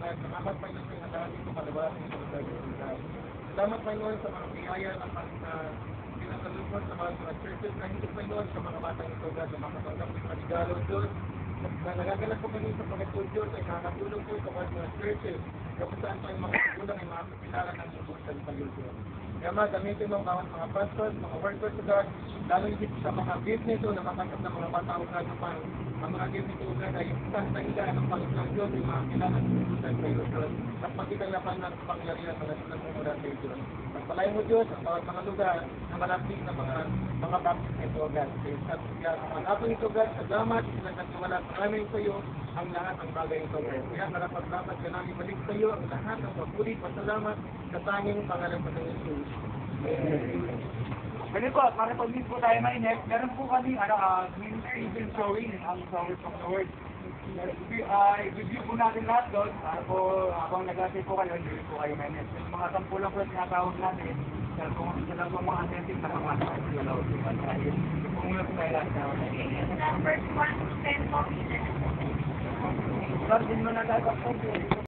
At salamat Panginoon sa mga dahil ito kalabas sa mga lugar. Salamat Panginoon sa mga biyaya ng pinasalubot sa mga churches na hindi Panginoon sa mga batang ito God na makatanggap ng paligalo Diyos. Na nagagalak po kami sa pag-studio ay nakatulong po sa mga churches kung saan po yung mga kulang ay mga kapilaran ng lubos sa paligalo. Kaya gamitin mo mga pastors, mga workers sa God, lalo higit sa mga business o nakatanggap ng mga batang God upang ang mga business o God ay isang sa ila ng Panginoon Diyos yung mga kailangan ng lubusan sa iyo Diyos. At pagkikalapan ng pangyarihan sa nasulat mo mula sa iyo Diyos. Pagpalain mo Diyos ang bawat mga lugar na malapit na mga baptism o God. Kaya ang ato ito God, salamat, nagkatiwala sa namin sa iyo ang lahat ng bagay ito God. Kaya narapaglapat ka namin balik sa iyo ang lahat ng papuri, pasalamat sa tanging pangalan pa ng Jesus. Ganun po, makipag-meet po tayo mainit. Meron po kami, ministry even showing ang Songs from the Word. I-review po natin lahat doon. Para po, habang nag-asay po kayo, hindi po kayo mainit. Yung mga sampu lang po tinatawag natin. Pero kung sila po mga authentic na mga sila po tayo. Kung muna po tayo lahat na. Numbers 1 to 10 po. Start din mo na tayo.